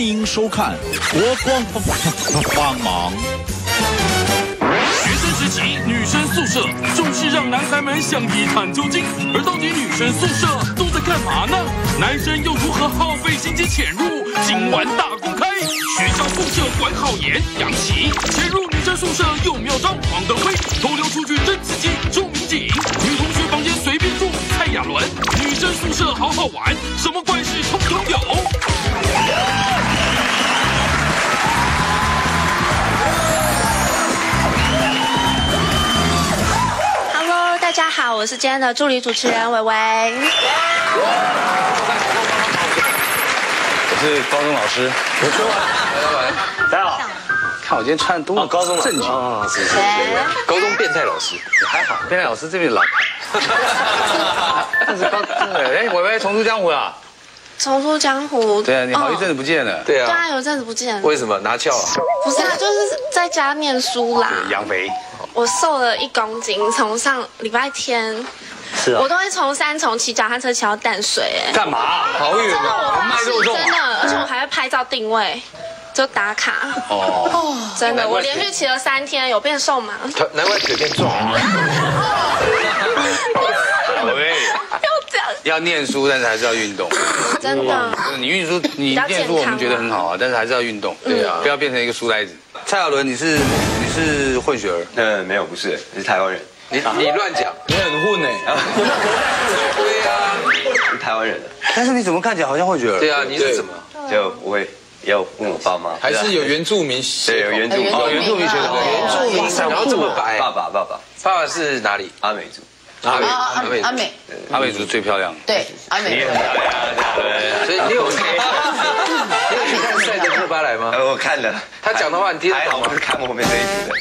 欢迎收看国光帮忙。 学生时期，女生宿舍总是让男孩们想一探究竟。而到底女生宿舍都在干嘛呢？男生又如何耗费心机潜入？今晚大公开，学校宿舍管好严，杨奇潜入女生宿舍有妙招，黄德辉偷溜出去真刺激，朱民警女同学房间随便住，蔡亚伦女生宿舍好好玩，什么怪事通通有。 大家好，我是今天的助理主持人伟伟。 我是高中老师，我说完，大家好。看我今天穿的多高中正经啊，是高中变态老师也还好，变态老师这边老。但是哎，伟伟重出江湖了。 重出江湖。 对啊，你好一阵子不见了。 对啊。 对啊，有一阵子不见了。 为什么拿翘啊？ 不是啊，就是在家念书啦。 养肥。 我瘦了1公斤，从上礼拜天， 是啊， 我都会从3重骑脚踏车骑到淡水，哎， 干嘛？好远哦， 卖肉粽，真的，而且我还会拍照定位，就打卡。哦，真的，我连续骑了3天，有变瘦吗？ 难怪腿变壮。 喂，要念书，但是还是要运动。 真的， 你念书我们觉得很好啊，但是还是要运动。对啊，不要变成一个书呆子。蔡亚伦，你是混血儿？ 没有，不是，你是台湾人。 你乱讲， 你很混哎。 对呀， 是台湾人的。 但是你怎么看起来好像混血儿？ 对啊，你是怎么？ 就我会要问我爸妈， 还是有原住民？ 对，有原住民血统。 原住民，然后这么白。 爸爸是哪里？ 阿美族。 阿美族最漂亮。 对，阿美。 你很漂亮，对。 所以你有去看赛德克巴莱吗？ 我看了。 他讲的话你听得懂吗？ 我是看我们这一组的。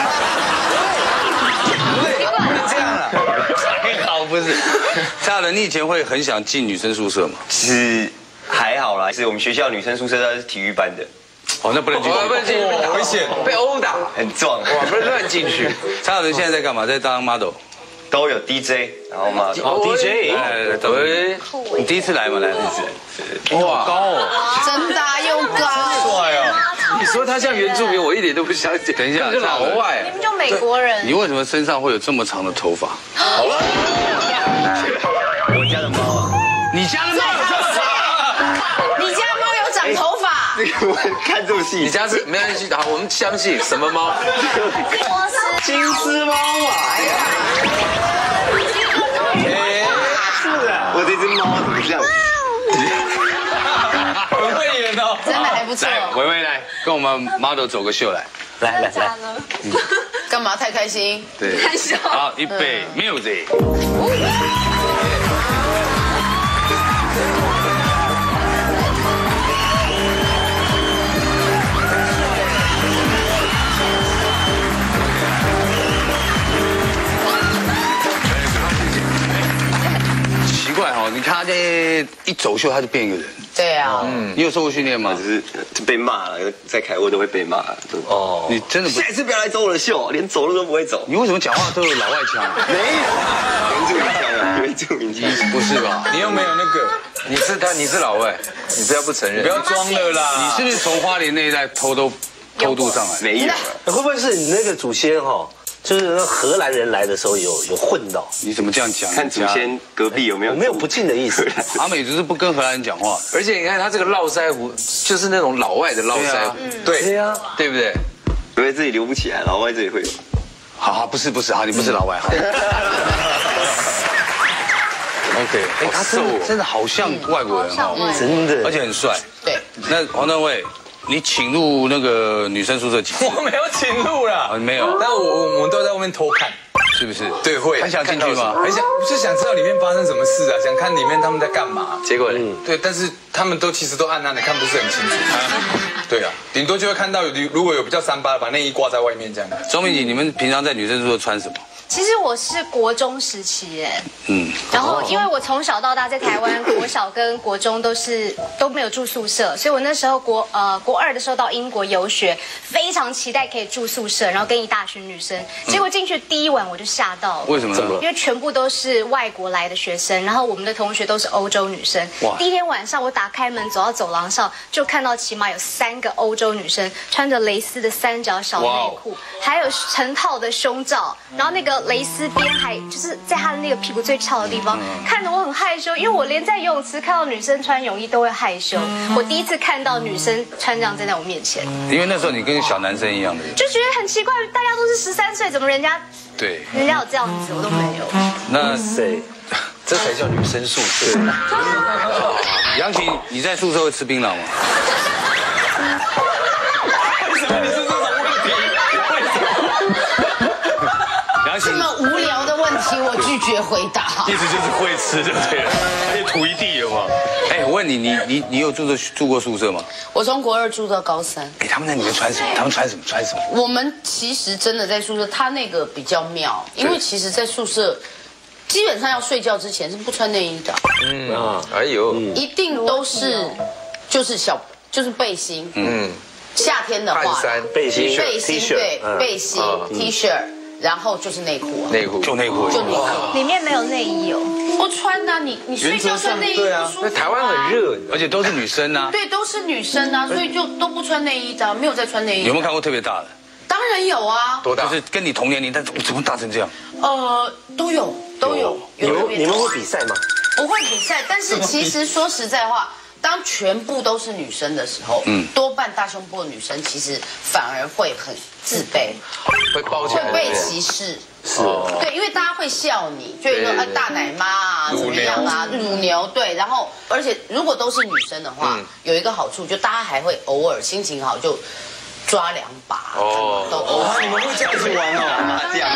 这样啊？还好不是。蔡亚伦，你以前会很想进女生宿舍吗？ 是还好啦，是我们学校女生宿舍都是体育班的。 哦，那不能进去， 不能进去，危险，被殴打， 很壮。 哇，不能乱进去。 蔡亚伦现在在干嘛？在当 model。 都有 DJ， 然后嘛 DJ， 对，你第一次来吗？来，哇，高哦， 真大又高， 帅哦！ 你说他像原住民，我一点都不相信。 等一下， 是老外， 你们就美国人。 你为什么身上会有这么长的头发？ 我家的猫啊， 你家的猫有这么长？ 你家猫有长头发？ 这个我看这么细， 你家是没关系，好，我们相信什么猫？ 金丝猫啊！是啊，我这只猫怎么这样？ 很会演哦， 真的还不错。 来，维维来，跟我们 model 走个秀来，来。 干嘛太开心？ 对， 太笑。 好，预备 ，music。奇怪哈，你看他这一走秀，他就变一个人。 对啊， 你有受过训练吗？ 只是被骂了，在开会都会被骂。 哦，你真的不？ 下一次不要来走我的秀，连走路都不会走。 你为什么讲话都有老外腔？ 没有，原住民腔， 不是吧？你又没有那个， 你是老外，你不要不承认， 不要装了啦！你是不是从花莲那一带偷渡上来？ 没有， 会不会是你那个祖先哈？就是那荷兰人来的时候有混到？ 你怎么这样讲？ 看祖先隔壁有没有？ 我没有不敬的意思。 阿美族是不跟荷兰人讲话， 而且你看他这个络腮胡，就是那种老外的络腮胡， 对呀， 对不对？ 因为自己留不起来，老外这里会有。 好，不是，好，你不是老外，好。OK， 哎，他真的好像外国人哈， 真的， 而且很帅。 对， 那黄登伟，你请入那个女生宿舍几次？ 我没有请入啦， 没有。 但我们都在外面偷看， 是不是？ 对，会很想进去吗？ 很想，就想知道里面发生什么事啊，想看里面他们在干嘛。 结果呢？ 对，但是他们其实都暗暗的，看不是很清楚。对啊，顶多就会看到如果有比较3八，把内衣挂在外面这样。 周明锦，你们平常在女生宿舍穿什么？ 其实我是国中时期然后因为我从小到大在台湾国小跟国中都没有住宿舍，所以我那时候国2的时候到英国游学，非常期待可以住宿舍，然后跟一大群女生。结果进去第1晚我就吓到了， 为什么呢？ 因为全部都是外国来的学生，然后我们的同学都是欧洲女生。第1天晚上我打开门走到走廊上，就看到起码有3个欧洲女生穿着蕾丝的3角小内裤，还有成套的胸罩，然后那个蕾丝边还就是在她的那个屁股最翘的地方，看得我很害羞，因为我连在游泳池看到女生穿泳衣都会害羞。我第一次看到女生穿这样站在我面前， 因为那时候你跟小男生一样的， 就觉得很奇怪，大家都是13岁，怎么人家有这样子，我都没有。 那谁？ 这才叫女生宿舍。 杨琪，你在宿舍会吃槟榔吗？ 为什么你是这种问题？ 杨琪， 这么无聊的问题，我拒绝回答。 意思就是会吃就对了，而且吐一地有吗？哎，我问你，你有住过宿舍吗？ 我从国2住到高3。 哎，他们在里面穿什么？他们穿什么？ 我们其实真的在宿舍，他那个比较妙，因为其实，在宿舍基本上要睡觉之前是不穿内衣的。 哎呦， 一定都是就是背心。夏天的话， 背心对，背心 T 恤。然后就是内裤， 就内裤， 里面没有内衣哦。 不穿的，你睡觉穿内衣不舒服。 那台湾很热， 而且都是女生啊。 对，都是女生啊，所以就都不穿内衣的，没有在穿内衣。 有没有看过特别大的？ 当然有啊。 多大？ 就是跟你同年龄，但怎么大成这样？ 都有。 你们会比赛吗？ 不会比赛，但是其实说实在话。当全部都是女生的时候，多半大胸部的女生其实反而会很自卑， 会包起来， 会被歧视。对，因为大家会笑你，就说大奶妈啊，怎么样啊，乳牛。对，然后而且如果都是女生的话，有一个好处就大家还会偶尔心情好就抓2把。都偶尔。 你们会这样子玩哦？这样。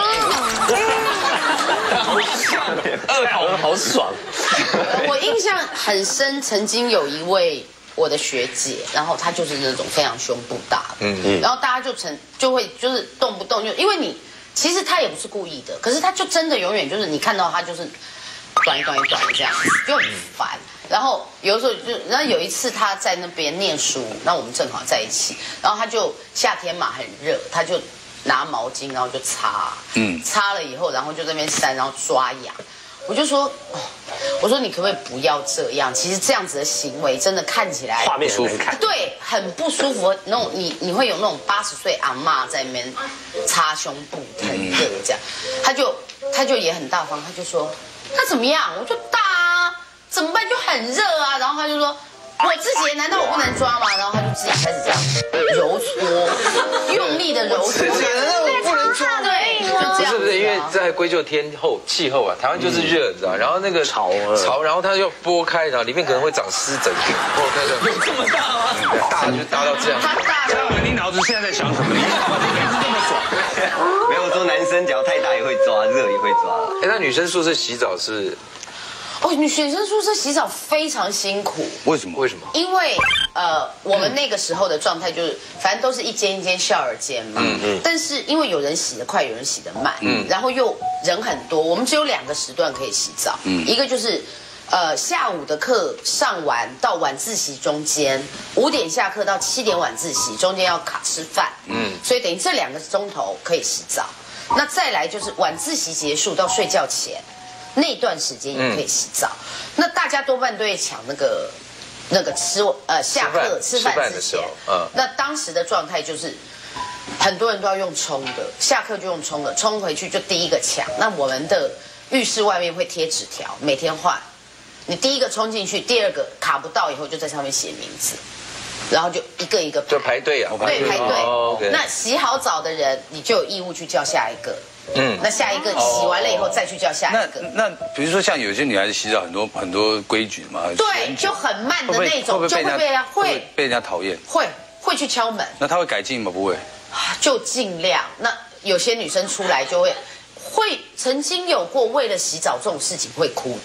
二头好爽。 我印象很深，曾经有一位我的学姐，然后她就是那种非常胸部大的，然后大家就会就是动不动就，因为你其实她也不是故意的，可是她就真的永远就是你看到她就是短一短这样子，就很烦。然后有的时候然后有一次她在那边念书，那我们正好在一起，然后她就夏天嘛很热，她就拿毛巾然后就擦，擦了以后，然后就在那边扇，然后抓痒。我就说，我说你可不可以不要这样？其实这样子的行为真的看起来画面很难看， 对，很不舒服。那种你会有那种80岁阿嬷在那边擦胸部，很热这样。他就也很大方，他就说那怎么样？我就大啊，怎么办？就很热啊。然后他就说。我自己难道我不能抓吗？然后他就自己开始这样揉搓，用力的揉搓。 难道我不能抓？ 对，就这样。 不是因为在归咎气候啊，台湾就是热，你知道，然后那个潮，然后它要剥开，然后里面可能会长湿疹。有这么大吗？大就大到这样。 他大。 你脑子现在在想什么？你这么爽？ 没有说男生只要太大也会抓，热也会抓。 哎，那女生宿舍洗澡是？ 女学生宿舍洗澡非常辛苦。 为什么？ 因为我们那个时候的状态就是，反正都是一间一间shower间嘛。但是因为有人洗得快，有人洗得慢。然后又人很多，我们只有2个时段可以洗澡。一个就是下午的课上完到晚自习中间，5点下课到7点晚自习，中间要卡吃饭。所以等于这2个钟头可以洗澡。那再来就是晚自习结束到睡觉前。那段时间也可以洗澡，那大家多半都会抢那个下课吃饭之前，那当时的状态就是很多人都要用冲的，下课就用冲的，冲回去就第一个抢。那我们的浴室外面会贴纸条，每天换，你第一个冲进去，第二个卡不到以后就在上面写名字，然后就一个一个就排队啊， 对，排队。那洗好澡的人，你就有义务去叫下一个。那下一个洗完了以后再去叫下一个。 那比如说像有些女孩子洗澡很多规矩嘛， 对，就很慢的那种，就会被人家讨厌， 会去敲门。 那她会改进吗？不会， 就尽量。那有些女生出来就会曾经有过为了洗澡这种事情会哭的。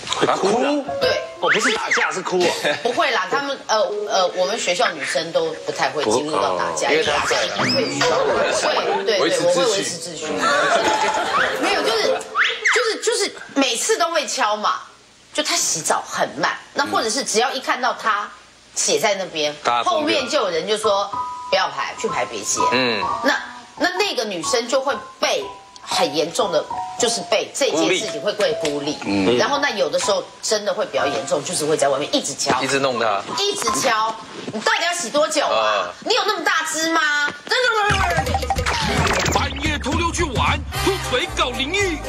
会哭？ 对， 哦，不是打架，是哭哦。 不会啦，他们我们学校女生都不太会进入到打架，因为打架一定会对，我会维持秩序。没有，就是每次都会敲嘛，就他洗澡很慢，那或者是只要一看到他写在那边，后面就有人就说不要排，去排别间。那个女生就会被很严重的，就是被这件事情会被孤立。然后那有的时候真的会比较严重，就是会在外面一直敲， 一直弄他， 一直敲。你到底要洗多久啊？你有那么大只吗？ 半夜偷溜去玩，吐嘴搞灵异。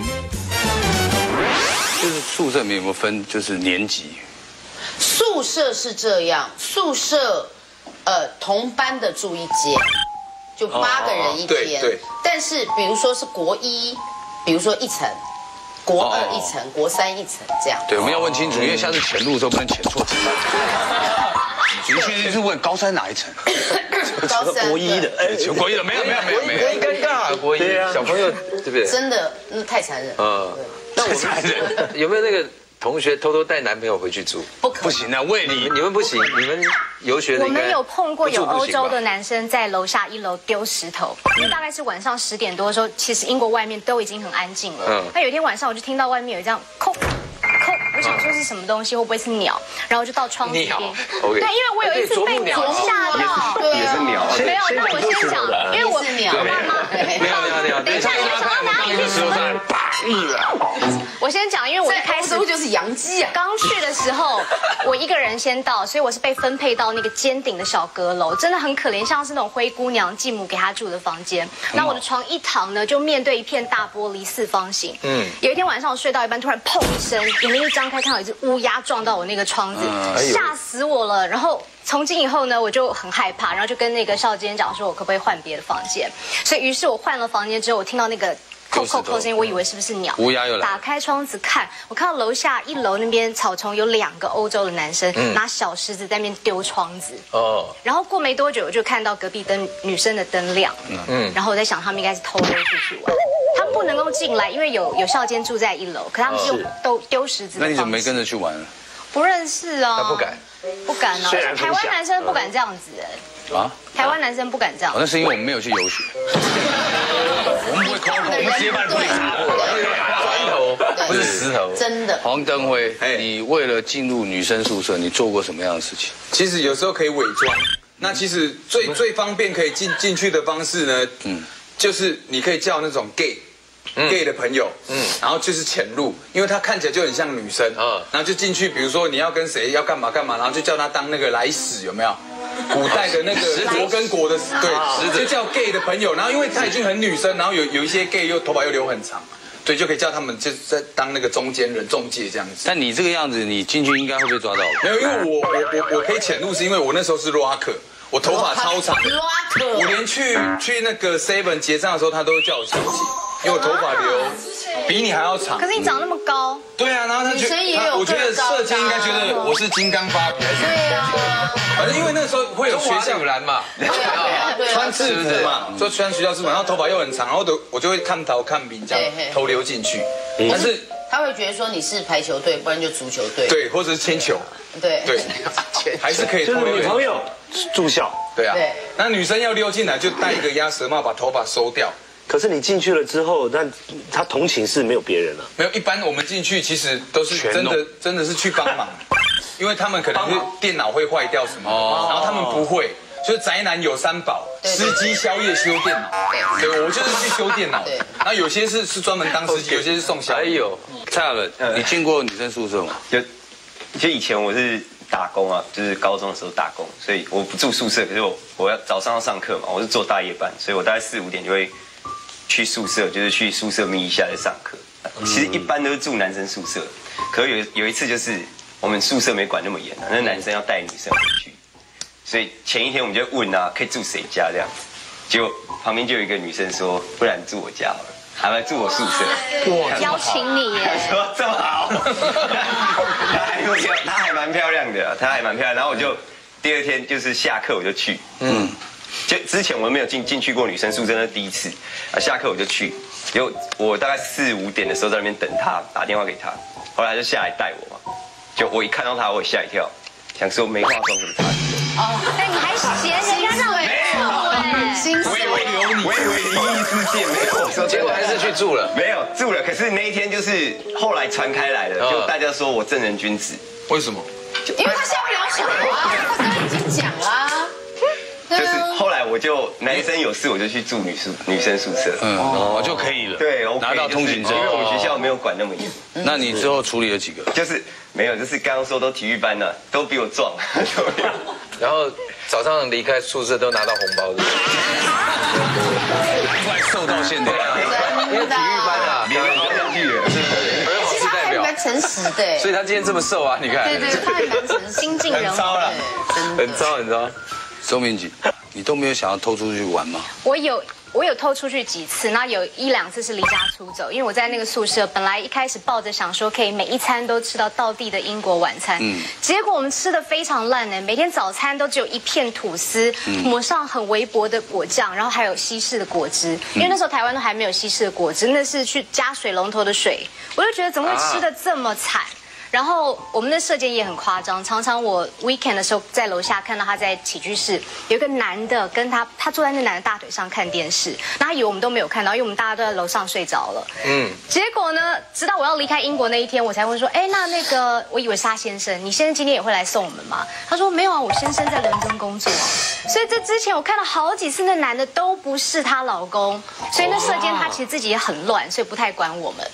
就是宿舍里面有没有分就是年级？ 宿舍是这样，宿舍同班的住一间。就8个人一间，对。但是比如说是国一，比如说1层，国21层，国31层这样。 对，我们要问清楚，因为下次潜入的时候不能潜错层。你确定是问高3哪一层？ 高3 国一的， 国一的没有， 国一尴尬，国一小朋友对不对？ 真的，那太残忍。 那我们有没有那个？同学偷偷带男朋友回去住， 不行啊！为你们不行，你们游学的我们有碰过有欧洲的男生在楼下1楼丢石头，因为大概是晚上10点多的时候，其实英国外面都已经很安静了。那有一天晚上我就听到外面有这样扣，我想说是什么东西，会不会是鸟？然后就到窗子边，对，因为我有一次被鸟吓到， 也是鸟， 没有。那我先讲，因为我是鸟， 没有， 等一下，你们想到哪里去？什么？我先讲，因为我一开始就是洋基啊。 刚去的时候，我一个人先到，所以我是被分配到那个尖顶的小阁楼，真的很可怜，像是那种灰姑娘继母给她住的房间。那我的床一躺呢，就面对一片大玻璃4方形。有一天晚上我睡到一半，突然砰一声，眼睛一张开，看到一只乌鸦撞到我那个窗子，吓死我了。然后从今以后呢，我就很害怕，然后就跟那个校监讲说，我可不可以换别的房间？所以于是我换了房间之后，我听到那个扣声音，我以为是不是鸟？ 乌鸦又来。 打开窗子看，我看到楼下1楼那边草丛有2个欧洲的男生拿小石子在那边丢窗子。然后过没多久，我就看到隔壁女生的灯亮。然后我在想，他们应该是偷溜出去玩。他们不能够进来，因为有校监住在1楼，可他们是用丢石子的方式。 那你怎么没跟着去玩？ 不认识啊。 他不敢。 不敢啊！台湾男生不敢这样子啊！台湾男生不敢这样。 那是因为我们没有去游学。我们不会抠，我们接班不会擦砖头，不是石头。 真的。 黄登辉，你为了进入女生宿舍，你做过什么样的事情？ 其实有时候可以伪装。那其实最方便可以进去的方式呢，就是你可以叫那种 gay 的朋友，然后就是潜入，因为他看起来就很像女生，然后就进去，比如说你要跟谁要干嘛干嘛，然后就叫他当那个来使，有没有？古代的那个国跟国的对，就叫 gay 的朋友，然后因为他已经很女生，然后有一些 gay 又头发又留很长，对，就可以叫他们就是在当那个中间人中介这样子。 但你这个样子，你进去应该会被抓到。 没有，因为我可以潜入，是因为我那时候是 rocker。我头发超长，我连去那个 Seven 结账的时候，他都会叫我小姐，因为我头发留比你还要长。 可是你长那么高。 对啊，然后他觉得，我觉得社监应该觉得我是金刚芭比。 对啊。 反正因为那个时候会有学校蓝嘛， 穿制服嘛，就穿学校制服，然后头发又很长，然后我就会看头看名这样偷溜进去，但是。 他会觉得说你是排球队，不然就足球队， 对，或者是铅球， 对， 还是可以偷溜。 女朋友住校， 对啊，那女生要溜进来就戴一个鸭舌帽，把头发收掉。 可是你进去了之后，但他同寝室没有别人了。 没有，一般我们进去其实都是真的是去帮忙，因为他们可能是电脑会坏掉什么，然后他们不会。就是宅男有3宝，司机、宵夜、修电脑。对，我就是去修电脑。然后有些是专门当司机，有些是送宵夜。 蔡雅伦，你进过女生宿舍吗？ 就以前我是打工啊，就是高中的时候打工，所以我不住宿舍，可是我要早上要上课嘛，我是做大夜班，所以我大概4、5点就会去宿舍，就是去宿舍眯一下再上课。其实一般都是住男生宿舍，可是有一次就是我们宿舍没管那么严啊，那男生要带女生回去。所以前一天我们就问啊，可以住谁家这样子，结果旁边就有一个女生说，不然住我家好了，还来住我宿舍。 哇，邀请你耶！ 说这么好，她还蛮漂亮的，她还蛮漂亮。然后我就第2天就是下课我就去，就之前我没有进去过女生宿舍，那是第一次啊。下课我就去， 我大概4、5点的时候在那边等他，打电话给他，后来他就下来带我嘛。就我一看到他，我也吓一跳，想说没化妆怎么擦肌肉？ 哦，但你还嫌人家让你住我以为灵异事件没有， 结果还是去住了， 没有住了。可是那一天就是后来传开来了，就大家说我正人君子。 为什么？ 因为他下不了手啊，他刚刚已经讲啦。 就是后来我就男生有事我就去住女生宿舍， 就可以了。 对， 拿到通行证， 因为我们学校没有管那么严。 那你之后处理了几个？ 就是没有，就是刚刚说都体育班的，都比我壮。 然后早上离开宿舍都拿到红包的， 快瘦到现在， 因为体育班啊， 连熬下去了， 其实他还蛮诚实的， 所以他今天这么瘦啊，你看， 对，他还蛮诚实， 精尽人亡， 很糟。 周明锦，你都没有想要偷出去玩吗？ 我有偷出去几次，那有1、2次是离家出走，因为我在那个宿舍，本来一开始抱着想说可以每一餐都吃到道地的英国晚餐，结果我们吃的非常烂呢，每天早餐都只有一片吐司，抹上很微薄的果酱，然后还有西式的果汁，因为那时候台湾都还没有西式的果汁，那是去加水龙头的水，我就觉得怎么会吃的这么惨。然后我们的舍监也很夸张，常常我 weekend 的时候在楼下看到他在起居室，有一个男的跟他坐在那男的大腿上看电视，那他以为我们都没有看到，因为我们大家都在楼上睡着了。结果呢，直到我要离开英国那一天，我才问说，哎，那个我以为是他先生，你先生今天也会来送我们吗？他说没有啊，我先生在伦敦工作啊。所以这之前我看了好几次，那男的都不是她老公，所以那舍监他其实自己也很乱，所以不太管我们。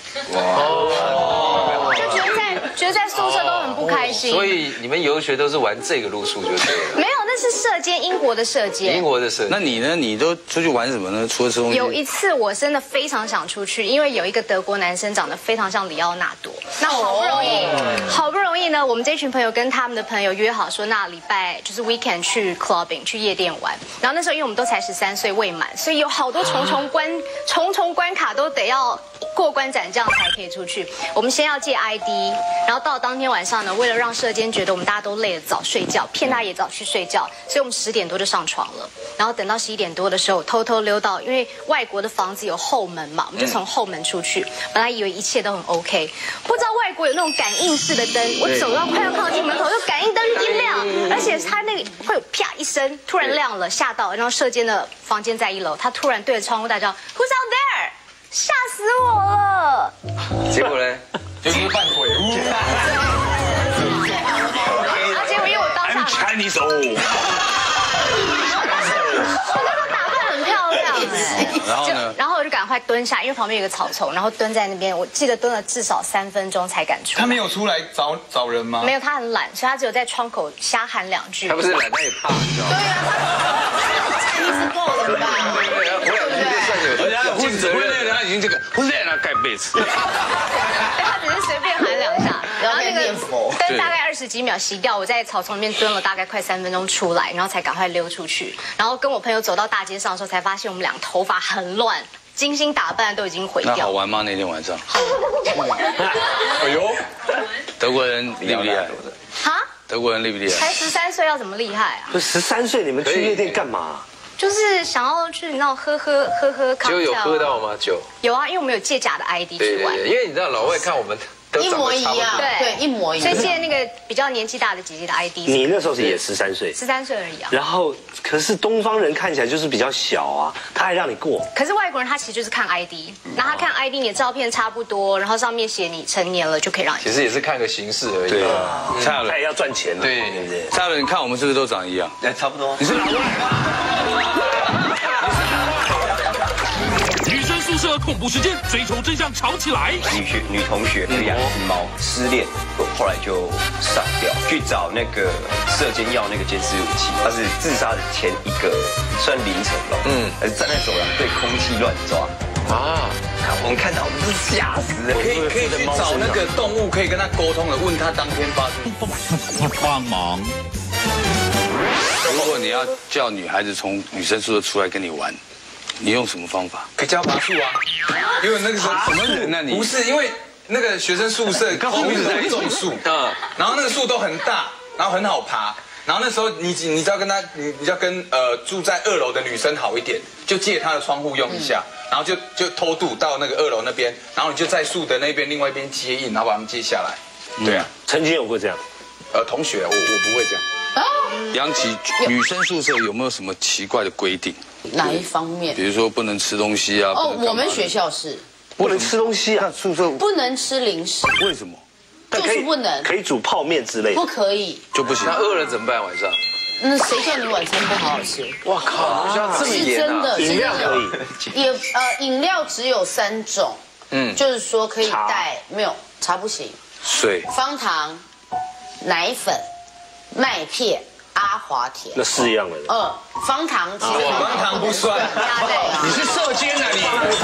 就觉得在宿舍都很不开心， 所以你们游学都是玩这个路数就对了。 没有，那是舍监，英国的舍监。 英国的舍监。 那你呢？你都出去玩什么呢？除了吃东西。 有一次我真的非常想出去，因为有一个德国男生长得非常像里奥纳多。那好不容易呢，我们这群朋友跟他们的朋友约好说，那礼拜就是 weekend 去 clubbing 去夜店玩。然后那时候因为我们都才13岁未满，所以有好多重重关卡都得要过关斩将才可以出去。我们先要借 ID， 然后到当天晚上呢，为了让舍监觉得我们大家都累了，早睡觉，骗他也早去睡觉，所以我们10点多就上床了。然后等到11点多的时候，偷偷溜到，因为外国的房子有后门嘛，我们就从后门出去。本来以为一切都很 OK， 不知道外国有那种感应式的灯，我走到快要靠近门口，就感应灯一亮，而且它那个会有啪一声，突然亮了，吓到。然后舍监的房间在1楼，他突然对着窗户大叫 "Who's out there？" 吓死我了！ 结果呢？ 就是扮鬼屋。 结果因为我当下 Chinese 我那时候打扮很漂亮然后呢？ 然后我就赶快蹲下，因为旁边有个草丛，然后蹲在那边。我记得蹲了至少3分钟才敢出来。 他没有出来找人吗？ 没有，他很懒，所以他只有在窗口瞎喊2句。 他不是懒，他也怕，你知道吗？ 对啊，他是够了吧？ 而且他尽责任， 他已经这个不是那盖被子。 他只是随便喊2下，然后那个灯大概20几秒熄掉，我在草丛里面蹲了大概快3分钟出来，然后才赶快溜出去。然后跟我朋友走到大街上的时候，才发现我们俩头发很乱，精心打扮都已经毁掉。 那好玩吗？那天晚上？ 哎呦， 德国人厉不厉害？ 哈？ 德国人厉不厉害？ 才13岁要怎么厉害啊？ 不是13岁，你们去夜店干嘛？ 就是想要去那种喝就有喝到吗？酒有啊，因为我们有借假的 ID 去玩。 对，因为你知道老外看我们都一模一样，对，一模一样。 所以借那个比较年纪大的姐姐的 ID。 你那时候也13岁 ，13岁而已啊。 然后，可是东方人看起来就是比较小啊，他还让你过。 可是外国人他其实就是看 ID， 那他看 ID 你的照片差不多，然后上面写你成年了就可以让你。 其实也是看个形式而已。 对啊， 他也要赚钱。 对对对。 蔡伦，你看我们是不是都长一样？ 差不多。 你是老外。 女生宿舍恐怖事件，追求真相吵起来。 女同学有养只猫失恋，后来就上吊，去找那个舍监要那个监视录器。他是自杀的前一个，算凌晨吧，还是站在走廊对空气乱抓啊！我们看到我们是吓死了。 可以去找那个动物，可以跟他沟通的，问他当天发生。 帮忙。 如果你要叫女孩子从女生宿舍出来跟你玩，你用什么方法？ 可以教爬树啊，因为那个时候什么人啊你？ 不是因为那个学生宿舍后面在种树，然后那个树都很大，然后很好爬。 然后那时候你只要跟他，你要跟住在2楼的女生好一点，就借她的窗户用一下，然后就偷渡到那个2楼那边，然后你就在树的那边另外一边接应，然后把他们接下来。对啊， 曾经有过这样。 同学，我不会这样。 杨琪，女生宿舍有没有什么奇怪的规定？ 哪一方面？ 比如说不能吃东西啊。 我们学校是不能吃东西啊，宿舍不能吃零食。 为什么？ 就是不能。 可以煮泡面之类的。 不可以。 就不行。 那饿了怎么办？晚上？ 谁叫你晚餐不好好吃？ 哇靠！这么严啊！ 饮料可以。饮料只有3种。就是说可以带，没有茶不行。 水。 方糖、奶粉、麦片、阿华田。 那4样了。 方糖其实方糖不算。你是射箭啊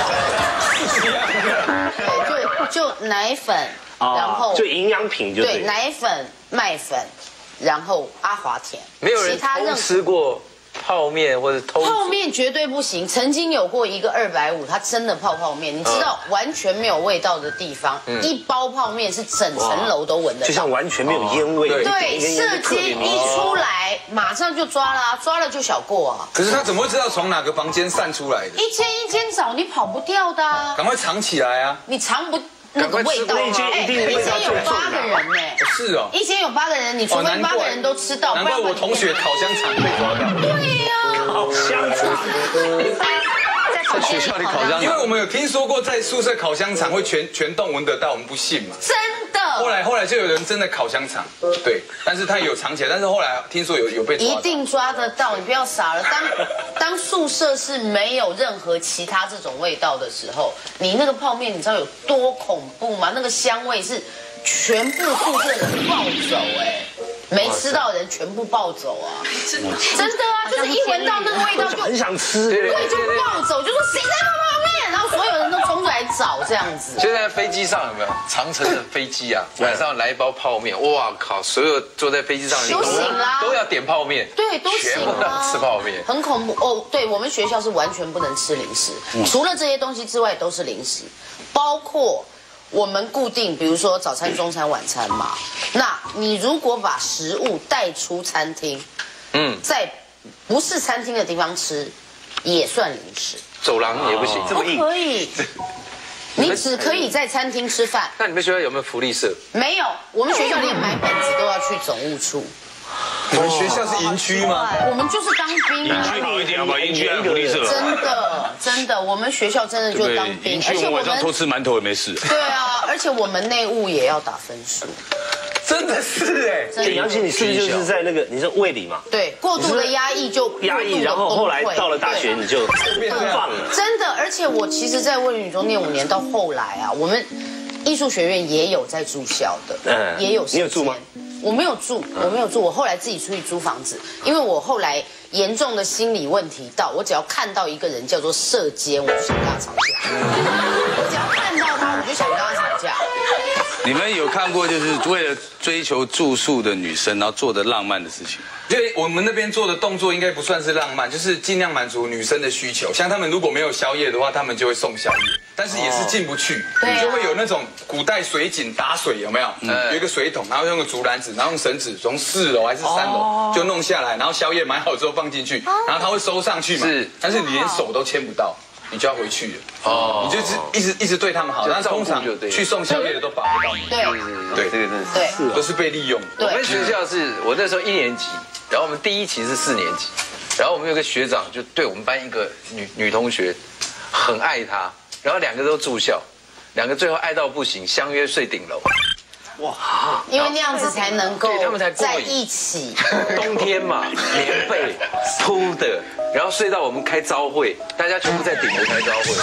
你？就奶粉，然后就营养品就对。 奶粉、麦粉，然后阿华田。 没有人偷吃过泡面或者泡面绝对不行。曾经有过一个250，他真的泡面，你知道完全没有味道的地方，一包泡面是整层楼都闻得到， 就像完全没有烟味。 对，射箭一出来马上就抓了，抓了就小过啊。 可是他怎么会知道从哪个房间散出来的？ 一间一间找，你跑不掉的啊。 赶快藏起来啊！ 你藏不。那个味道，一间有8个人呢。 是哦， 一间有8个人，你除非8个人都吃到。 难怪我同学烤香肠被抓到。 对呀， 烤香肠。 在学校里烤香肠， 因为我们有听说过在宿舍烤香肠会全栋闻得到，我们不信嘛。 真的。 后来就有人真的烤香肠，对，但是他有藏起来，但是后来听说有被抓。 一定抓得到，你不要傻了。当宿舍是没有任何其他这种味道的时候，你那个泡面你知道有多恐怖吗？那个香味是全部宿舍人暴走没吃到的人全部暴走啊！真的啊，就是一闻到那个味道就很想吃， 对，就暴走，就说谁在泡面，然后所有人都冲出来找这样子。 现在飞机上有没有长程的飞机啊？晚上来一包泡面，哇靠！所有坐在飞机上的都行啦， 都要点泡面， 对，都行啊， 吃泡面， 很恐怖哦。对我们学校是完全不能吃零食，除了这些东西之外都是零食，包括。我们固定，比如说早餐、中餐、晚餐嘛。那你如果把食物带出餐厅，在不是餐厅的地方吃，也算零食。 走廊也不行， 这么硬？不可以。你只可以在餐厅吃饭。 那你们学校有没有福利社？ 没有，我们学校连买本子都要去总务处。 你们学校是营区吗？ 我们就是当兵。 营区好一点，好吧？营区还有福利社。 真的，我们学校真的就当兵， 而且我们晚上偷吃馒头也没事。 对啊，而且我们内务也要打分数。 真的是杨琪，你是不是就是在那个你是卫理嘛？ 对，过度的压抑就压抑，然后后来到了大学你就放了。 真的，而且我其实，在卫理女中念5年，到后来啊，我们艺术学院也有在住校的，也有。 你有住吗？ 我没有住，我后来自己出去租房子，因为我后来严重的心理问题到，我只要看到一个人叫做射箭，我就想跟他吵架。我只要看到他，我就想跟他吵架。 你们有看过就是为了追求住宿的女生，然后做的浪漫的事情？ 因为我们那边做的动作应该不算是浪漫，就是尽量满足女生的需求。像他们如果没有宵夜的话，他们就会送宵夜，但是也是进不去，就会有那种古代水井打水，有没有？有一个水桶，然后用个竹篮子，然后用绳子从4楼还是3楼就弄下来，然后宵夜买好之后放进去，然后他会收上去嘛。但是你连手都牵不到。你就要回去了，你就是一直对他们好，但是通常去送宵夜的都把不到你。 对， 这个真的是都是被利用。 我们学校是我那时候1年级，然后我们第1期是4年级，然后我们有个学长就对我们班一个女同学很爱她，然后2个都住校，2个最后爱到不行，相约睡顶楼。 哇！因为那样子才能够他们才在一起。 冬天嘛，棉被铺的，然后睡到我们开朝会，大家全部在顶楼开朝会。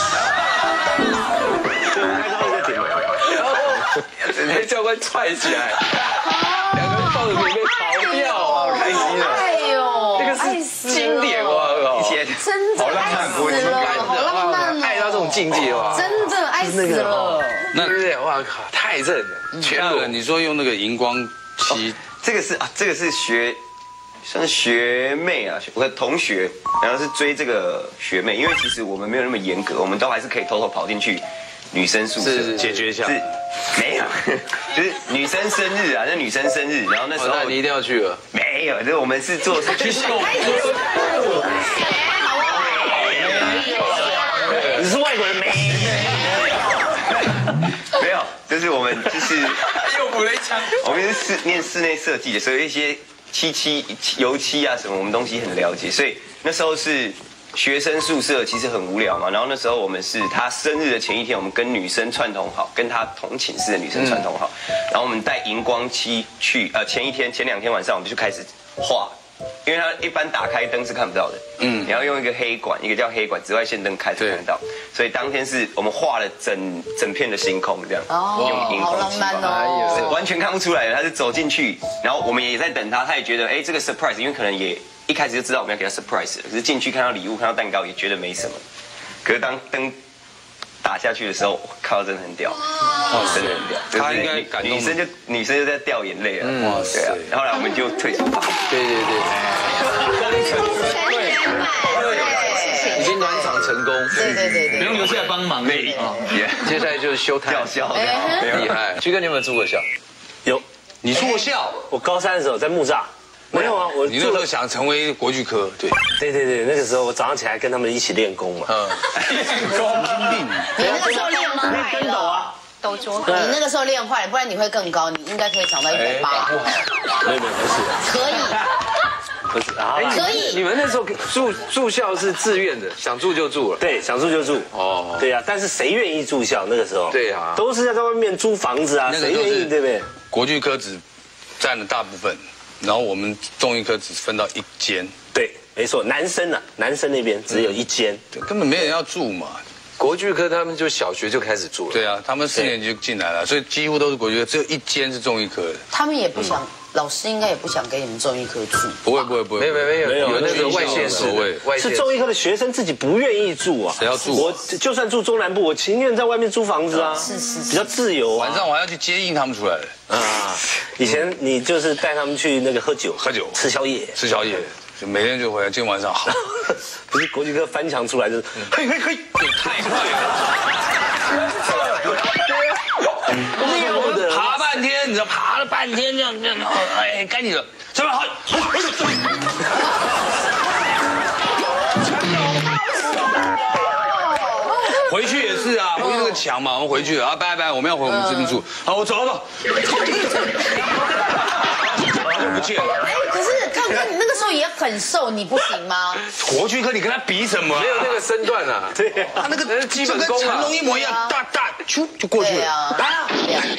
开朝会在顶楼， 然后被教官踹起来，2个人抱着棉被逃掉，好开心啊！ 哎呦， 那个是经典哇！ 以前真的爱死了，好浪漫哦！ 爱到这种境界哇！ 真的爱死了。 那对不对？哇靠，太正了！全裸。 你说用那个荧光漆， 这个是算是学妹啊，我的同学，然后是追这个学妹，因为其实我们没有那么严格，我们都还是可以偷偷跑进去女生宿舍解决一下。 是没有，就是女生生日啊，那女生生日，然后那时候那你一定要去了。 没有，就是我们是做去秀。 你是外国人没？ 没有，就是我们就是又补了一枪。 我们是念室内设计的，所以一些油漆啊什么，我们东西很了解，所以那时候是学生宿舍，其实很无聊嘛。然后那时候我们是他生日的前一天，我们跟女生串通好，跟他同寝室的女生串通好，然后我们带荧光漆去，前2天晚上我们就开始画。因为它一般打开灯是看不到的，你要用一个黑管，一个叫黑管紫外线灯开才看得到，所以当天是我们画了整片的星空这样，用荧光漆，完全看不出来的，他是走进去，然后我们也在等他，他也觉得这个 surprise， 因为可能也一开始就知道我们要给他 surprise 了，可是进去看到礼物看到蛋糕也觉得没什么，可是当灯打下去的时候，靠，真的很屌，真的很屌。 他应该感动。 女生就在掉眼泪啊，哇塞！然后后来我们就退出吧。 对。已经暖场成功。 对，不用留下来帮忙。 对， 接下来就是修台。 吊校， 厉害。居哥，你有没有住过校？ 有。 你住过校？ 我高3的时候在木栅。没有啊， 你那时候想成为国剧科，对， 那个时候我早上起来跟他们一起练功嘛。 你那个时候练吗？ 跟斗啊， 斗桌。 你那个时候练坏了，不然你会更高，你应该可以长到180。 没有，不是。 可以。 不是啊， 可以。 你们那时候住校是自愿的，想住就住了。 对，想住就住。哦，对啊，但是谁愿意住校那个时候？ 对啊， 都是在外面租房子啊，谁愿意对不对？ 国剧科只占了大部分。然后我们综艺科只分到1间， 对，没错，男生那边只有1间， 根本没人要住嘛。 国剧科他们就小学就开始住了， 对啊，他们4年级就进来了，所以几乎都是国剧科，只有1间是综艺科的。 他们也不想，老师应该也不想给你们综艺科住。 不会， 没有那个外县市， 是综艺科的学生自己不愿意住啊。 谁要住？ 我就算住中南部，我情愿在外面租房子啊，是，比较自由啊。 晚上我还要去接应他们出来的啊。以前你就是带他们去那个喝酒、吃宵夜，就每天就回来。今天晚上好，不是国剧科翻墙出来就是，嘿，你太快了， 爬半天，你知道爬了半天这样，该你了，这边好。回去也是啊，回去那个墙嘛，我们回去了啊，拜，我们要回我们这边住。好，我走。然后就不见了。 可是康哥，你那个时候也很瘦，你不行吗？ 国剧科你跟他比什么？ 没有那个身段啊。 对，他那个基本功啊，成龙一模一样，大就过去了。来啊！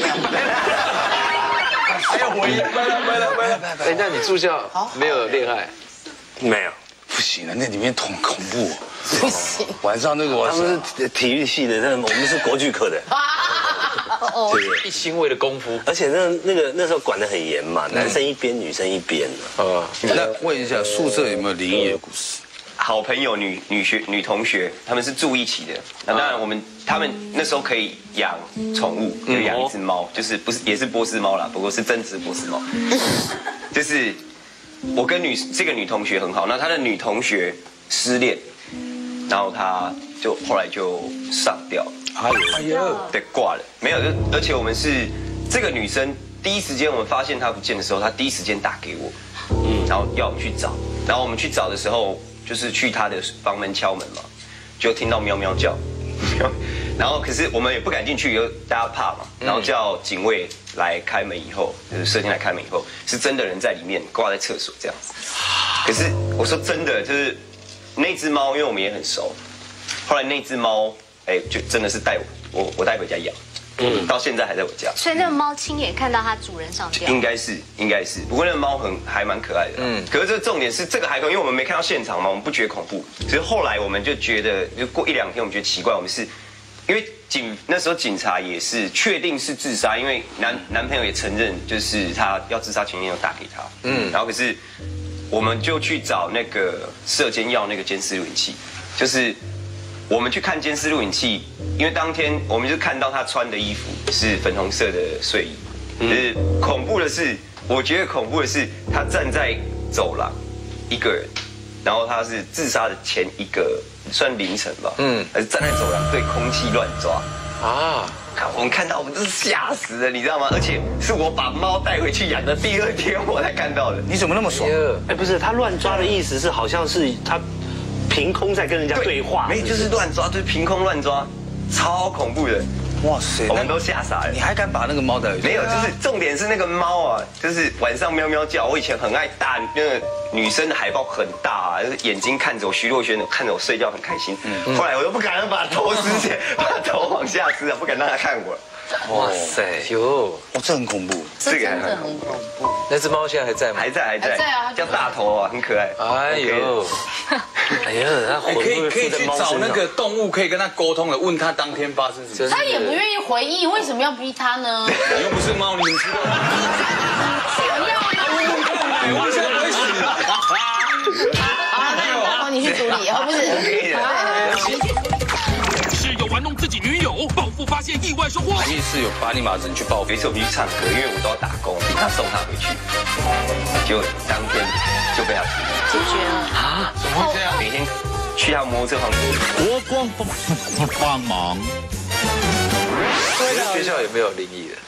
还有回忆，拜。那你住校没有恋爱？ 没有。 不行啊，那里面恐怖。 不行。 晚上那个他们是体育系的，我们是国剧科的。 一心为了功夫， 而且那时候管得很严嘛，男生一边，女生一边。 那问一下，宿舍有没有灵异的故事？ 好朋友女同学，他们是住一起的。那当然他们那时候可以养宠物，就养一只猫，就是不是也是波斯猫啦，不过是真实波斯猫。就是我跟这个女同学很好，那她的女同学失恋，然后她就后来就上吊了。哎呦，对，挂了。没有，而且我们是这个女生第一时间我们发现她不见的时候，她第一时间打给我，然后要我们去找。然后我们去找的时候，就是去她的房门敲门嘛，就听到喵喵叫，然后可是我们也不敢进去，因为大家怕嘛。然后叫警卫来开门以后，就是社监来开门以后，是真的人在里面挂在厕所这样子。可是我说真的，就是那只猫，因为我们也很熟，后来那只猫。就真的是我带回家养，到现在还在我家。 所以那个猫亲眼看到它主人上吊， 应该是。不过那个猫还蛮可爱的，可是这重点是这个还可以，因为我们没看到现场嘛，我们不觉得恐怖。其实后来我们就觉得，就过1-2天，我们觉得奇怪，我们是因为那时候警察也是确定是自杀，因为男朋友也承认，就是他要自杀前一天有打给他，然后可是我们就去找那个社监要那个监视录影器，就是。我们去看监视录影器，因为当天我们就看到他穿的衣服是粉红色的睡衣。就是恐怖的是，我觉得恐怖的是他站在走廊一个人，然后他是自杀的前一个算凌晨吧，还是站在走廊对空气乱抓， 啊！我们看到我们真是吓死了，你知道吗？而且是我把猫带回去养的第2天我才看到的。 你怎么那么爽？ 哎，不是，他乱抓的意思是好像是他凭空在跟人家对话， 没就是乱抓，就是凭空乱抓，超恐怖的。哇塞，我们都吓傻了。 你还敢把那个猫带回去？ 没有，就是重点是那个猫啊，就是晚上喵喵叫。我以前很爱大那个女生的海豹很大啊，就是眼睛看着我，徐若瑄看着我睡觉很开心。后来我又不敢让把头撕起来，把头往下撕啊，不敢让他看我。 哇塞，哟， 这很恐怖， 这真的很恐怖。 那只猫现在还在吗？ 还在啊， 叫大头啊，很可爱。 哎呦， 哎呀，他魂可以去找那个动物可以跟他沟通的，问他当天发生什么。 他也不愿意回应，为什么要逼他呢？ 你又不是猫，你们知道吗？我现在不会死。 好，你去处理，不是。 室友玩弄自己女友，报复发现意外收获。 你室友把你马子去报复。 有一次我们去唱歌，因为我都要打工，逼他送他回去，结果当天就被他解决了啊？怎么会这样？每天去他摩托车旁边。 国光帮忙。 学校有没有灵异的？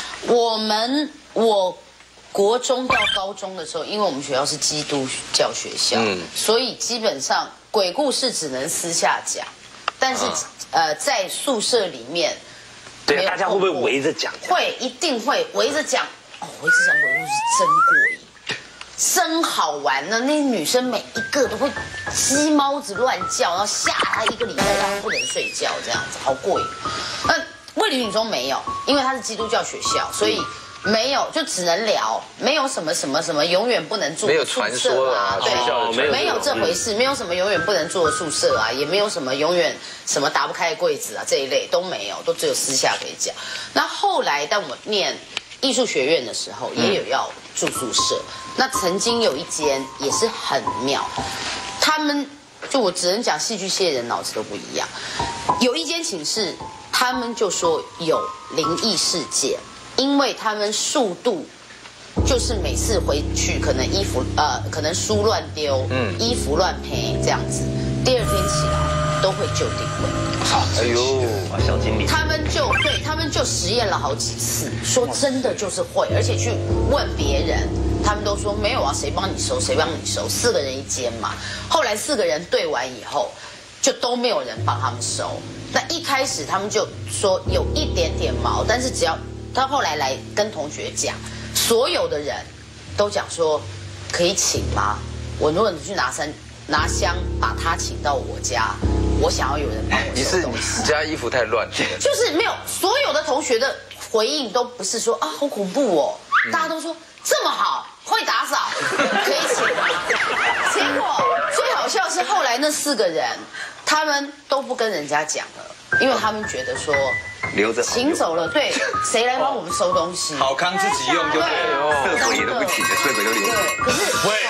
我国中到高中的时候，因为我们学校是基督教学校，所以基本上鬼故事只能私下讲，但是在宿舍里面， 对，大家会不会围着讲？ 会，一定会围着讲。哦，围着讲鬼故事真过瘾，真好玩呢。那女生每一个都会鸡猫子乱叫，然后吓她1个礼拜，让她不能睡觉，这样子好过瘾。卫理女中没有，因为它是基督教学校，所以没有，就只能聊，没有什么什么什么永远不能住的宿舍啊，对，没有这回事，没有什么永远不能住的宿舍啊，也没有什么永远什么打不开的柜子啊这一类都没有，都只有私下可以讲。那后来当我念艺术学院的时候，也有要住宿舍，那曾经有一间也是很妙，他们就我只能讲戏剧系的人脑子都不一样，有一间寝室。他们就说有灵异事件，因为他们速度就是每次回去可能可能书乱丢，衣服乱赔这样子，第2天起来都会就定位。 哎呦，小精灵！他们就实验了好几次，说真的就是会，而且去问别人，他们都说没有啊，谁帮你收谁帮你收，4个人一间嘛。后来4个人对完以后，就都没有人帮他们收。那一开始他们就说有一点点毛，但是只要他后来来跟同学讲，所有的人都讲说可以请吗？如果你去拿香把他请到我家，我想要有人帮我收东西。 你家衣服太乱了。 就是没有，所有的同学的回应都不是说啊好恐怖哦，大家都说这么好，会打扫，可以请吗？结果最好笑是后来那4个人。他们都不跟人家讲了，因为他们觉得说留着请走了，对，谁来帮我们收东西？ 好康自己用就对了， 色鬼也都不请的，色鬼都留着。 可是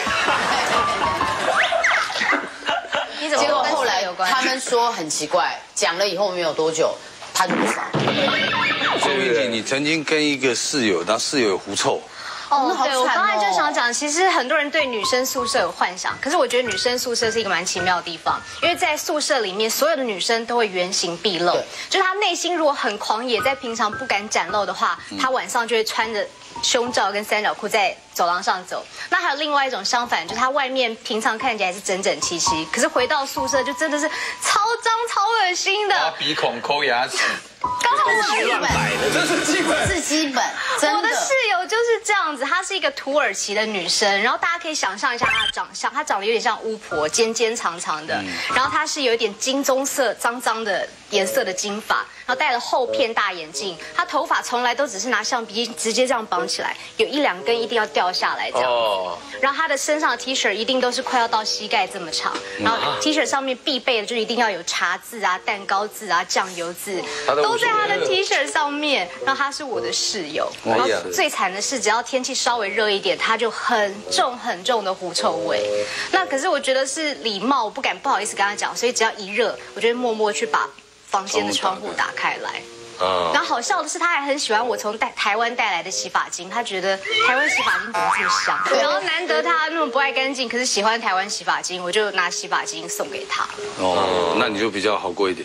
会，结果后来他们说很奇怪，讲了以后没有多久，他就不扫。 所以玉姐，你曾经跟一个室友，然后室友有狐臭。 哦，对，我刚才就想讲，其实很多人对女生宿舍有幻想，可是我觉得女生宿舍是一个蛮奇妙的地方，因为在宿舍里面，所有的女生都会原形毕露，就是她内心如果很狂野，在平常不敢展露的话，她晚上就会穿着胸罩跟3角裤在走廊上走。那还有另外一种相反，就是她外面平常看起来是整整齐齐，可是回到宿舍就真的是超脏超恶心的， 挖鼻孔抠牙齿。 刚好是基本， 这是基本， 是基本。 我的室友就是这样子，她是一个土耳其的女生，然后大家可以想象一下她的长相，她长得有点像巫婆，尖尖长长的，然后她是有一点金棕色、脏脏的颜色的金发，然后戴了厚片大眼镜，她头发从来都只是拿橡皮直接这样绑起来，有1、2根一定要掉下来这样子。然后她的身上的 T 恤一定都是快要到膝盖这么长，然后 T 恤上面必备的就一定要有茶渍啊、蛋糕渍啊、酱油渍，都在她的 T 恤上面。然后她是我的室友，然后最惨的是，只要天气稍微热一点，她就很重的狐臭味。那可是我觉得是礼貌，我不好意思跟她讲，所以只要一热，我就会默默去把房间的窗户打开来。然后好笑的是，他还很喜欢我从台湾带来的洗发精，他觉得台湾洗发精怎么这么香？然后难得他那么不爱干净，可是喜欢台湾洗发精，我就拿洗发精送给他。 哦，那你就比较好过一点。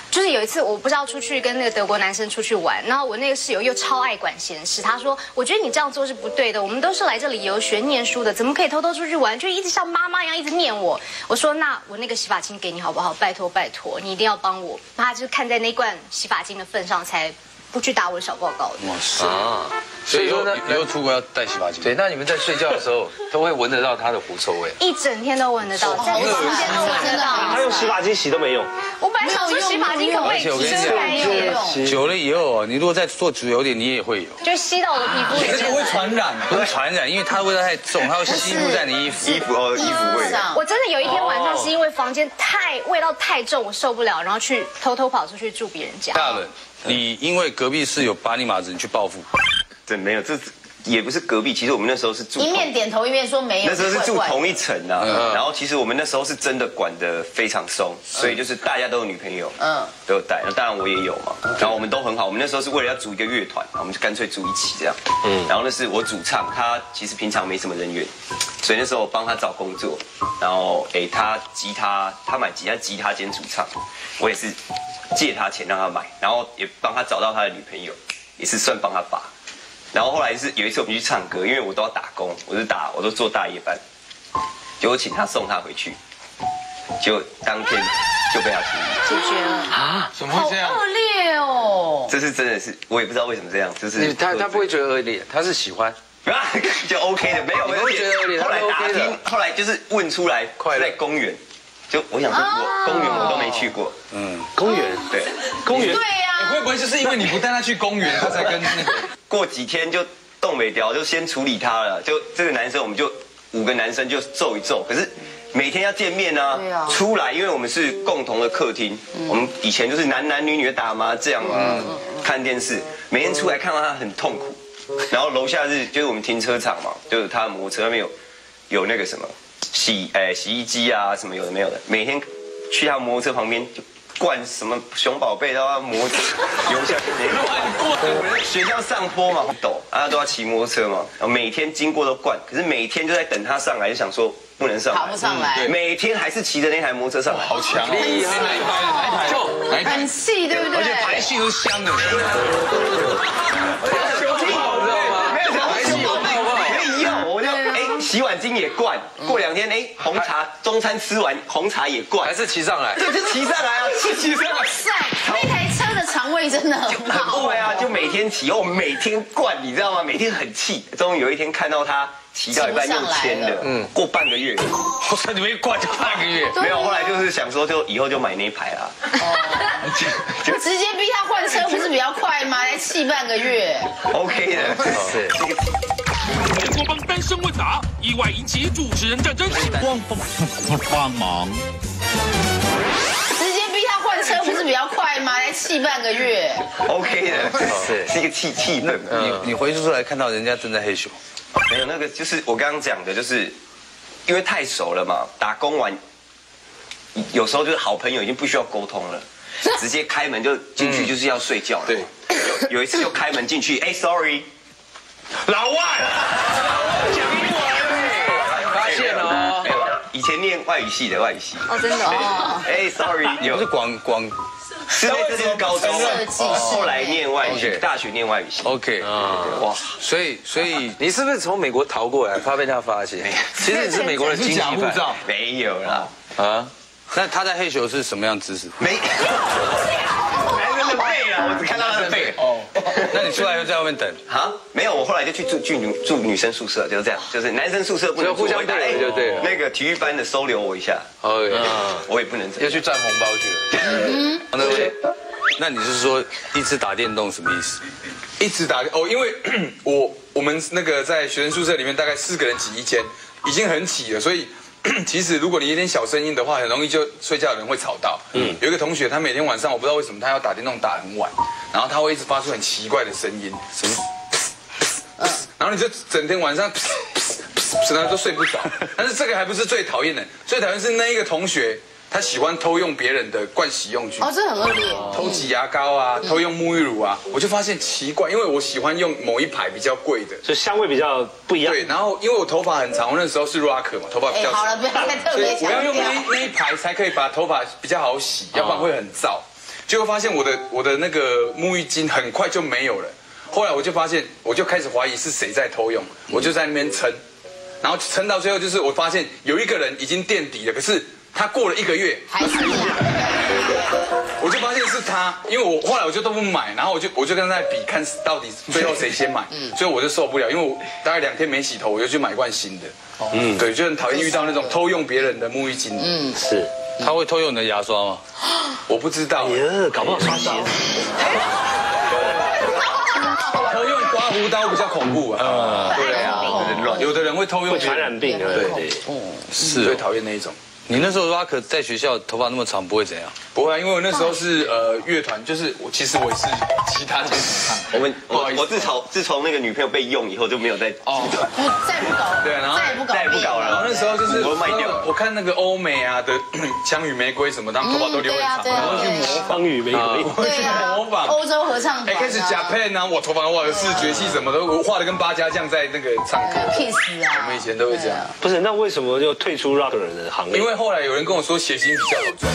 就是有一次，我不知道出去跟那个德国男生出去玩，然后我那个室友又超爱管闲事，他说：“我觉得你这样做是不对的，我们都是来这里游学念书的，怎么可以偷偷出去玩？就一直像妈妈一样一直念我。”我说：“那我那个洗发精给你好不好？拜托拜托，你一定要帮我。”他就看在那罐洗发精的份上，才不去打我的小报告的。 哇塞！所以说呢，以后出国要带洗发精。 对，那你们在睡觉的时候都会闻得到他的狐臭味， 一整天都闻得到，在房间都闻得到。 他用洗发精洗都没用。 我本来想说洗发精可不可以遮开一点？ 久了以后，你如果再做久油点，你也会有。 就吸到我的皮肤里面。 这个会传染， 不是传染，因为它的味道太重，它会吸附在你衣服味。 我真的有一天晚上是因为房间味道太重，我受不了，然后去偷偷跑出去住别人家。 大人，你因为隔壁室友把你马子，你去报复？ 对，没有这。也不是隔壁，其实我们那时候是住一面点头一面说没有。 那时候是住同一层啊，然后其实我们那时候是真的管得非常松，所以就是大家都有女朋友，都有带，那当然我也有嘛。然后我们都很好，我们那时候是为了要组一个乐团，我们就干脆住一起这样。然后那是我主唱，他其实平常没什么人缘，所以那时候我帮他找工作，然后他买吉他兼主唱，我也是借他钱让他买，然后也帮他找到他的女朋友，也是算帮他把。然后后来是有一次我们去唱歌，因为我都要打工，我都做大夜班，结果请他送他回去，结果当天就被他处理解决了啊？怎么会这样？ 好恶劣哦！ 这是真的是，我也不知道为什么这样，就是他不会觉得恶劣，他是喜欢。 就 OK 的，没有， 我会觉得恶劣。 后来打听，后来就是问出来，在公园，就我想说，公园我都没去过， 公园对， 公园对呀， 会不会就是因为你不带他去公园，他才跟那个？ 过几天就冻没掉，就先处理他了。就这个男生，我们就5个男生就揍一揍。可是每天要见面啊，出来，因为我们是共同的客厅，我们以前就是男女的打麻将啊，看电视，每天出来看到他很痛苦。然后楼下就是我们停车场嘛，就是他的摩托车那边有那个什么洗衣机啊，什么有的没有的，每天去他摩托车旁边就。灌什么熊宝贝都要摩游下去，学校上坡嘛，陡，大家都要骑摩托车嘛，然后每天经过都灌，可是每天就在等他上来，就想说不能上来， 跑不上来， 每天还是骑着那台摩托车上来， 好强， 厉害， 很细，对不对？ 而且排气都香的， 洗碗精也灌，过2天红茶中餐吃完红茶也灌， 还是骑上来， 对，就骑上来啊，骑上来。 哇塞，那台车的肠胃真的很好。 对啊，就每天骑，每天灌，你知道吗？每天很气，终于有一天看到他骑到一半用牵的，过半个月， 我说你们一灌就半个月， 没有，后来就是想说，就以后就买那一排啦。 就直接逼他换车，不是比较快吗？才气半个月 ，OK 的，是。 联播帮单身问答，意外引起主持人战争。 光帮忙， 直接逼他换车，不是比较快吗？才气半个月 ，OK 的，是一个气氛。 你回去出来看到人家正在嘿咻， 没有那个就是我刚刚讲的，就是因为太熟了嘛，打工完有时候就是好朋友已经不需要沟通了，直接开门就进去就是要睡觉了。对，有一次就开门进去，sorry。老外，讲英文， 发现了哦。 以前念外语系的外语系。 哦，真的哦。 sorry， 你不是广， 是这是高中设计，后来念外语系，大学念外语系。 OK， 哇，所以你是不是从美国逃过来，怕被他发现？其实你是美国的经济犯， 没有啦。 啊，那他在嘿咻是什么样姿势？ 没。男生的背啊，我只看到他的背。哦， 那你出来就在外面等啊？没有，我后来就去住女生宿舍，就是这样，就是男生宿舍不能互相对就对了。 那个体育班的收留我一下，我也不能， 要去赚红包去了。 那你是说一直打电动什么意思？ 一直打哦，因为我们那个在学生宿舍里面大概4个人挤一间，已经很挤了，所以。其实，如果你有点小声音的话，很容易就睡觉的人会吵到。有一个同学，他每天晚上我不知道为什么他要打电动打很晚，然后他会一直发出很奇怪的声音，什么，然后你就整天晚上，然后都睡不着。但是这个还不是最讨厌的，最讨厌是那一个同学。他喜欢偷用别人的盥洗用具， 这很恶劣。 偷挤牙膏啊，偷用沐浴乳啊，我就发现奇怪，因为我喜欢用某一排比较贵的， 所以香味比较不一样。 对，然后因为我头发很长，我那时候是 rocker 嘛，头发比较长。 好了，不要再特别强调。 我要用那一排才可以把头发比较好洗，要不然会很燥。 就会发现我的那个沐浴巾很快就没有了。后来我就发现，我就开始怀疑是谁在偷用，我就在那边撑，然后撑到最后就是我发现有一个人已经垫底了，可是他过了1个月还是我就发现是他，因为我后来我就都不买，然后我就跟他在比，看到底最后谁先买，所以我就受不了，因为我大概2天没洗头，我就去买罐新的。对，就很讨厌遇到那种偷用别人的沐浴巾。 是， 他会偷用你的牙刷吗？ 我不知道， 搞不好刷鞋。 偷用刮胡刀比较恐怖啊。对啊，有的人会偷用传染病，对， 是最讨厌那一种。 你那时候Rocker在学校头发那么长，不会怎样？ 不会啊，因为我那时候是乐团，就是其实我也是吉他兼主唱。 我自从那个女朋友被用以后就没有再再不搞， 对，然后再也不搞了。 然后那时候就是我卖掉了。 我看那个欧美啊的枪与玫瑰什么，他们头发都留很长，然后去模仿与玫瑰， 对啊，模仿欧洲合唱团。 开始Japan啊，我头发哇视觉系什么的，我画的跟八家将在那个唱歌。 屁死啊！ 我们以前都会这样。 不是，那为什么就退出 Rocker 的行列？ 因为后来有人跟我说谐星比较好赚。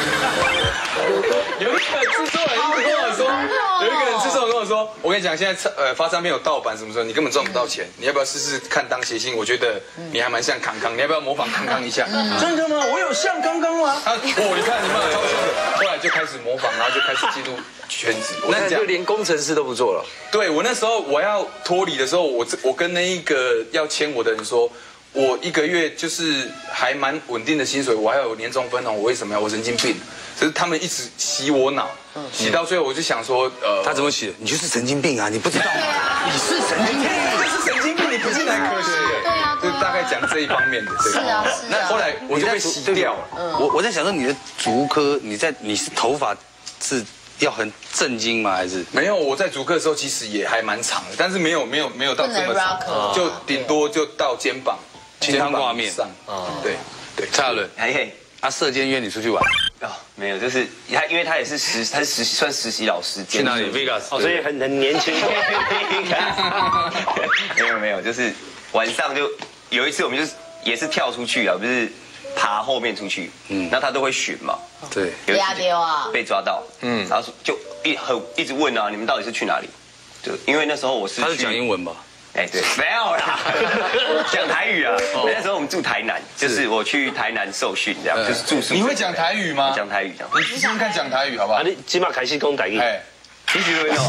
有一个制作人一直跟我说，跟我说，我跟你讲，现在发唱片有盗版什么时候，你根本赚不到钱，你要不要试试看当谐星？我觉得你还蛮像康康，你要不要模仿康康一下？真的吗？我有像康康吗？你看你们超像的。后来就开始模仿，然后就开始进入圈子。 那就连工程师都不做了。 对，我那时候我要脱离的时候，我跟那一个要签我的人说。我1个月就是还蛮稳定的薪水，我还有年终分红，我为什么要？我神经病！可是他们一直洗我脑，洗到最后我就想说， 他怎么洗？你就是神经病啊！你不知道吗？你是神经病， 你是神经病，你不进来科学。 对啊， 就大概讲这一方面的。 是啊。 那后来我就被洗掉了。 我在想说，你的竹科，你是头发是要很正经吗？还是没有？我在竹科的时候其实也还蛮长的，但是没有到这么长，就顶多就到肩膀。 清汤挂面上，对， 蔡亚伦，射箭约你出去玩没有，就是因为他也是算实习老师， 去哪里 ？Vegas， 所以很年轻。 没有，就是晚上就有一次我们就是也是跳出去啊，不是爬后面出去，那他都会巡嘛， 对， 压丢啊， 被抓到，然后就一直问啊，你们到底是去哪里？就因为那时候他是讲英文吧？ 对，没有啦，讲台语啊。那时候我们住台南，就是我去台南受训，这样就是住宿。 你会讲台语吗？ 讲台语， 你试试看讲台语好不好？ 你起码开始讲台语。 你觉得有？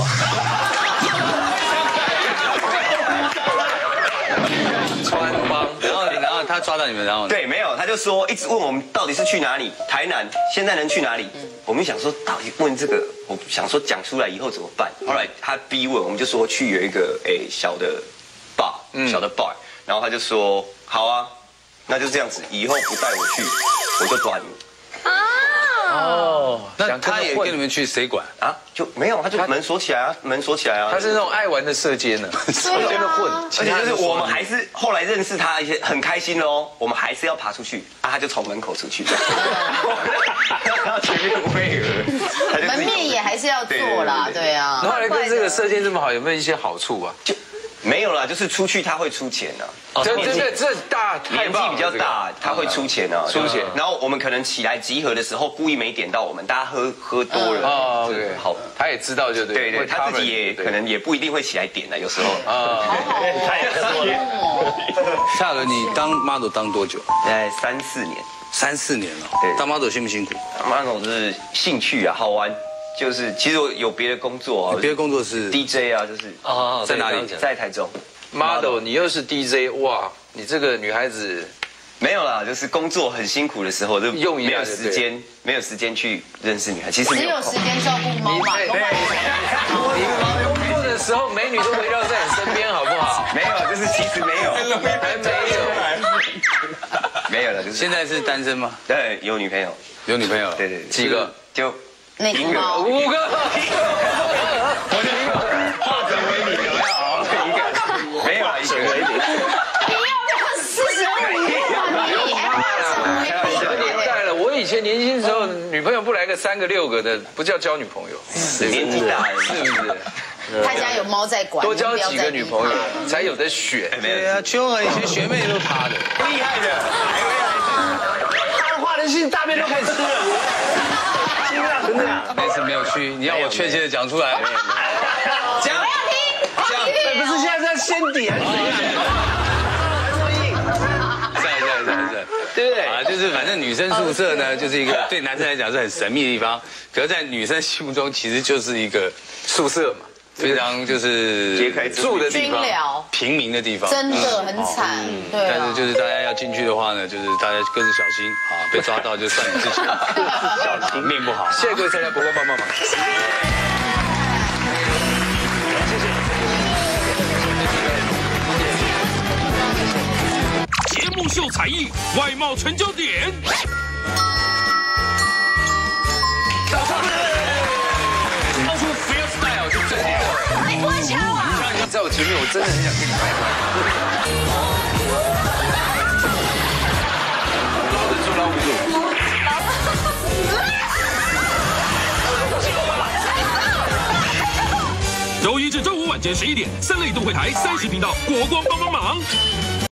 穿帮，然后他抓到你们，然后对，没有，他就说一直问我们到底是去哪里，台南，现在能去哪里？我们想说到底问这个，我想说讲出来以后怎么办？后来他逼问，我们就说去有一个小的 bar，然后他就说好啊，那就这样子，以后不带我去，我就抓你。 那他也跟你们去，谁管啊？就没有，他就门锁起来啊， 他是那种爱玩的射箭呢， 真的混，而且就是我们还是后来认识他一些很开心哦，我们还是要爬出去啊，他就从门口出去，然后前面飞蛾， 门面也还是要做啦，对啊。 后来跟这个射箭这么好，有没有一些好处啊？ 就没有啦，就是出去他会出钱啊。 这大年纪比较大，他会出钱啊，出钱。然后我们可能起来集合的时候，故意没点到我们，大家喝多了，对，好， 他也知道就对。 对，他自己也可能也不一定会起来点的，有时候。 他也喝多了。 夏伦，你当 model 当多久 ？3-4年。 3-4年了。对，当 model 辛不辛苦 ？model 是兴趣啊，好玩。就是其实我有别的工作啊， 别的工作是 DJ 啊，就是在哪里？ 在台中。 model， 你又是 DJ， 哇，你这个女孩子没有啦，就是工作很辛苦的时候，就没有时间去认识女孩。其实只有时间照顾猫嘛。 你工作的时候，美女都围绕在你身边，好不好？ 没有，就是其实没有， 还没有了，就是现在是单身吗？ 对，有女朋友，对， 几个？ 就那个猫 5个， 我就一个化整为零，有没有？一个没有啊，一个为零。 你要不要45年？ 年代了，我以前年轻的时候，女朋友不来个3个6个的，不叫交女朋友。 年纪大了，是不是？ 他家有猫在管， 多交几个女朋友才有的选。 对啊，秋儿以前学妹都他的， 厉害的， 他画的是大便都可以吃了。 那次没有屈，你要我确切的讲出来。 讲，不是现在在先底还是怎样？对不对？ 啊，就是反正女生宿舍呢，就是一个对男生来讲是很神秘的地方，可是，在女生心目中其实就是一个宿舍嘛，非常就是住的地方，平民的地方， 真的很惨。对。 但是就是大家要进去的话呢，就是大家各自小心啊，被抓到就算你自己小心，命不好。 谢谢各位参加国光帮帮忙。 节目秀才艺，外貌成就点。 超出 freestyle 是最厉害的。 你不会敲啊？ 你在我前面，我真的很想跟你拜拜。人说老五路。 周一至周五晚间11点，3类都会台30频道，国光帮帮忙。